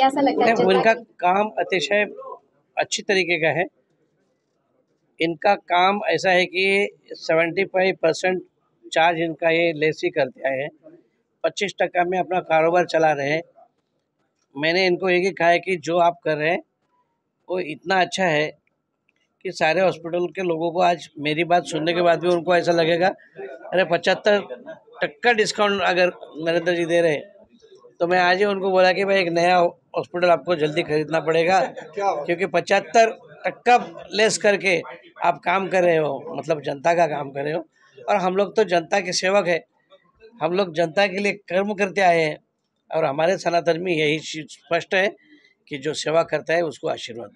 कैसा लगता है? उनका काम अतिशय अच्छी तरीके का है। इनका काम ऐसा है कि 75% चार्ज इनका ये लेस ही करते आए हैं, 25% में अपना कारोबार चला रहे हैं। मैंने इनको एक ही कहा है कि जो आप कर रहे हैं वो इतना अच्छा है कि सारे हॉस्पिटल के लोगों को आज मेरी बात सुनने के बाद भी उनको ऐसा लगेगा, अरे 75% डिस्काउंट अगर नरेंद्र जी दे रहे हैं तो मैं आज ही उनको बोला कि भाई एक नया हॉस्पिटल आपको जल्दी खरीदना पड़ेगा, क्योंकि 75% लेस करके आप काम कर रहे हो, मतलब जनता का काम कर रहे हो। और हम लोग तो जनता के सेवक है, हम लोग जनता के लिए कर्म करते आए हैं और हमारे सनातन में यही स्पष्ट है कि जो सेवा करता है उसको आशीर्वाद।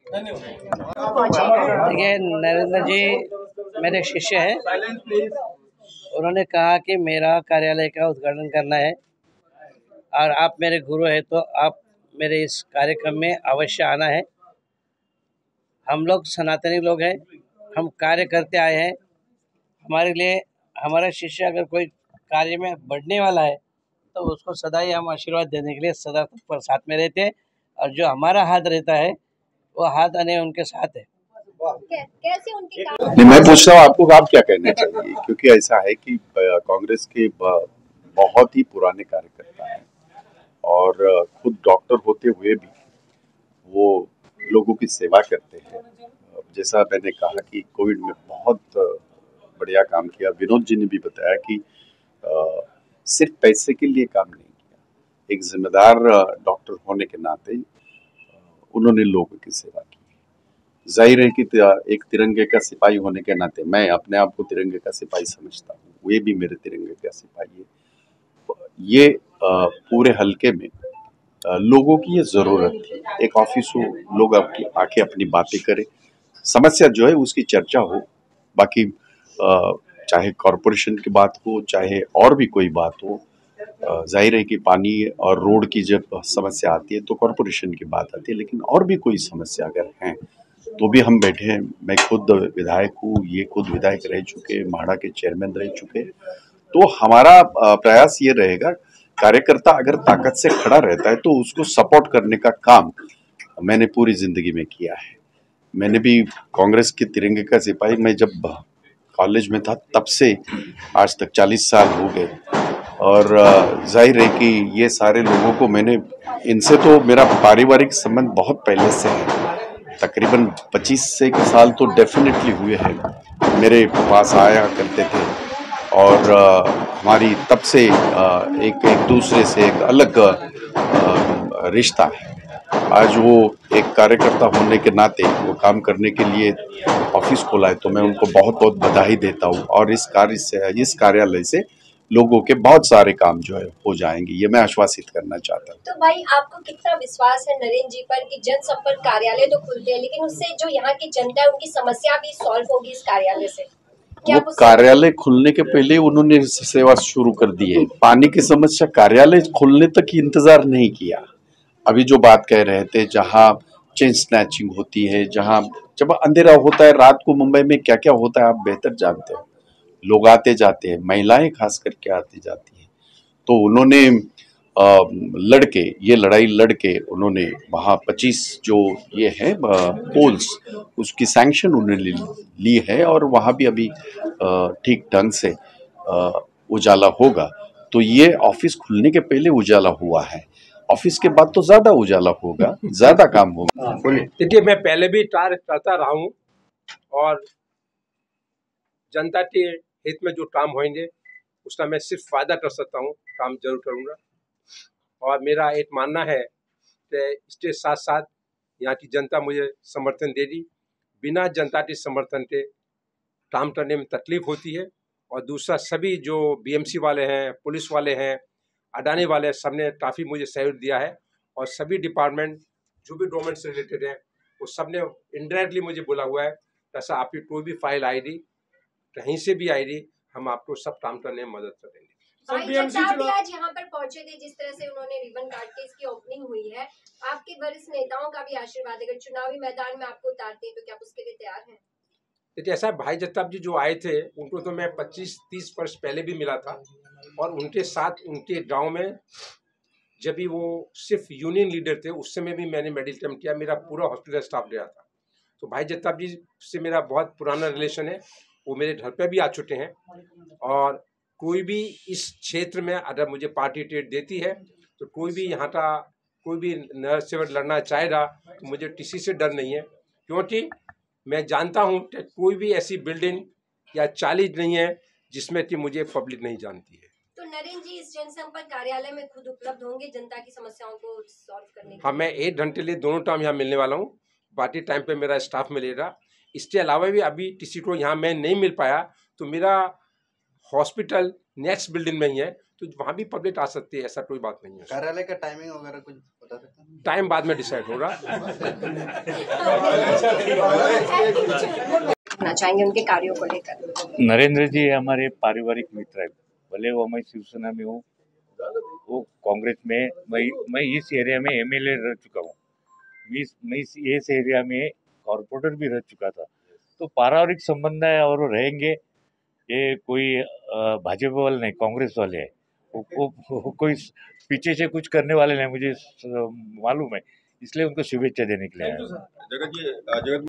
देखिए, नरेंद्र जी मेरे शिष्य हैं, उन्होंने कहा कि मेरा कार्यालय का उद्घाटन करना है और आप मेरे गुरु हैं तो आप मेरे इस कार्यक्रम में अवश्य आना है। हम लोग सनातनी लोग हैं, हम कार्य करते आए हैं। हमारे लिए हमारा शिष्य अगर कोई कार्य में बढ़ने वाला है तो उसको सदा ही हम आशीर्वाद देने के लिए सदा तत्पर साथ में रहते हैं, और जो हमारा हाथ रहता है वो हाथ आने उनके साथ है। कैसे उनके नहीं, मैं पूछ रहा हूँ आपको, आप क्या कहना चाहिए? क्योंकि ऐसा है कि कांग्रेस के बहुत ही पुराने कार्यकर्ता हैं और खुद डॉक्टर होते हुए भी वो लोगों की सेवा करते हैं। जैसा मैंने कहा कि कोविड में बहुत बढ़िया काम किया। विनोद जी ने भी बताया कि सिर्फ पैसे के लिए काम नहीं किया, एक जिम्मेदार डॉक्टर होने के नाते उन्होंने लोगों की सेवा की। जाहिर है कि एक तिरंगे का सिपाही होने के नाते मैं अपने आप को तिरंगे का सिपाही समझता हूँ, वे भी मेरे तिरंगे का सिपाही है। ये पूरे हलके में लोगों की ये जरूरत थी, एक ऑफिस हो, लोग आके अपनी बातें करें, समस्या जो है उसकी चर्चा हो। बाकी चाहे कॉरपोरेशन की बात हो, चाहे और भी कोई बात हो, जाहिर है कि पानी और रोड की जब समस्या आती है तो कॉरपोरेशन की बात आती है, लेकिन और भी कोई समस्या अगर है तो भी हम बैठे हैं। मैं खुद विधायक हूँ, ये खुद विधायक रह चुके, माड़ा के चेयरमैन रह चुके। तो हमारा प्रयास ये रहेगा, कार्यकर्ता अगर ताकत से खड़ा रहता है तो उसको सपोर्ट करने का काम मैंने पूरी जिंदगी में किया है। मैंने भी कांग्रेस के तिरंगे का सिपाही, मैं जब कॉलेज में था तब से आज तक 40 साल हो गए, और जाहिर है कि ये सारे लोगों को मैंने, इनसे तो मेरा पारिवारिक संबंध बहुत पहले से है, तकरीबन 25 से साल तो डेफिनेटली हुए हैं। मेरे पास आया करते थे और हमारी तब से एक दूसरे से एक अलग रिश्ता है। आज वो एक कार्यकर्ता होने के नाते वो काम करने के लिए ऑफिस खोला है, तो मैं उनको बहुत बहुत बधाई देता हूँ। और इस कार्यालय से लोगों के बहुत सारे काम जो है हो जाएंगे, ये मैं आश्वासित करना चाहता हूँ। तो भाई, आपको कितना विश्वास है नरेंद्र जी पर कि जनसंपर्क कार्यालय तो खुलते हैं, लेकिन उससे जो यहाँ की जनता है उनकी समस्या भी सॉल्व होगी इस कार्यालय से? वो कार्यालय खुलने के पहले उन्होंने सेवा शुरू कर दी है। पानी की समस्या कार्यालय खुलने तक ही इंतजार नहीं किया। अभी जो बात कह रहे थे, जहाँ चेन स्नैचिंग होती है, जहाँ जब अंधेरा होता है रात को मुंबई में क्या क्या होता है आप बेहतर जानते हो। लोग आते जाते हैं, महिलाएं खास करके आती जाती हैं। तो उन्होंने लड़के ये लड़ाई लड़के उन्होंने वहाँ 25 जो ये है पोल्स, उसकी सैंक्शन उन्होंने ली है और वहाँ भी अभी ठीक ढंग से उजाला होगा। तो ये ऑफिस खुलने के पहले उजाला हुआ है, ऑफिस के बाद तो ज्यादा उजाला होगा, ज्यादा काम होगा। देखिए, मैं पहले भी कार्य करता रहा हूँ और जनता के हित में जो काम होंगे उसका मैं सिर्फ वादा कर सकता हूँ, काम जरूर करूँगा। और मेरा एक मानना है कि इसके साथ साथ यहाँ की जनता मुझे समर्थन देगी। बिना जनता के समर्थन के काम करने में तकलीफ होती है। और दूसरा, सभी जो बीएमसी वाले हैं, पुलिस वाले हैं, अडानी वाले, सबने काफ़ी मुझे सहयोग दिया है। और सभी डिपार्टमेंट जो भी गवर्नमेंट से रिलेटेड है वो सब ने इनडायरेक्टली मुझे बोला हुआ है, ऐसा आपकी कोई भी फाइल आएगी, कहीं से भी आएगी, हम आपको सब काम करने में मदद करेंगे। आज यहाँ पर पहुंचे थे, जिस तरह से उन्होंने रिबन काट के इसकी ओपनिंग हुई है, आपके वरिष्ठ नेताओं का भी आशीर्वाद, अगर चुनावी मैदान में आपको उतारते हैं तो क्या आप उसके लिए तैयार हैं? देखिए, ऐसा भाई जगताप जी जो आए थे उनको तो मैं 25-30 वर्ष पहले भी मिला था और उनके साथ उनके गांव में जब भी वो सिर्फ यूनियन लीडर थे उस समय भी मैंने मेडिकल कैंप किया, मेरा पूरा हॉस्पिटल स्टाफ गया था। तो भाई जगताप जी से मेरा बहुत पुराना रिलेशन है, वो मेरे घर पे भी आ चुके हैं। और कोई भी इस क्षेत्र में अगर मुझे पार्टी टिकट देती है तो कोई भी यहाँ का कोई भी नर सेवक लड़ना चाहेगा तो मुझे किसी से डर नहीं है, क्योंकि मैं जानता हूँ कि कोई भी ऐसी बिल्डिंग या चाली नहीं है जिसमें कि मुझे पब्लिक नहीं जानती है। तो नरेंद्र जी इस जनसंपर्क कार्यालय में खुद उपलब्ध होंगे जनता की समस्याओं को सॉल्व करने के हाँ, मैं 1 घंटे लिए दोनों टाइम यहाँ मिलने वाला हूँ, बाकी टाइम पे मेरा स्टाफ मिलेगा। इसके अलावा भी अभी किसी को यहाँ मैं नहीं मिल पाया तो मेरा हॉस्पिटल नेक्स्ट बिल्डिंग में ही है, तो वहाँ भी पब्लिक आ सकती है, ऐसा कोई बात नहीं है। कार्यालय का टाइमिंग वगैरह कुछ बता सकते हैं? टाइम बाद में डिसाइड होगा। करना चाहेंगे उनके कार्यों को लेकर। नरेंद्र जी हमारे पारिवारिक मित्र है, भले वो मैं शिवसेना में हूँ, वो कांग्रेस में, मैं इस एरिया में एमएलए रह चुका हूँ, मैं इस एरिया में कॉर्पोरेटर भी रह चुका था, तो पारिवारिक संबंध है और वो रहेंगे। ये कोई भाजपा वाले नहीं, कांग्रेस वाले हैं, वो कोई पीछे से कुछ करने वाले नहीं, मुझे मालूम है, इसलिए उनको शुभेच्छा देने के लिए आया। जगत जी,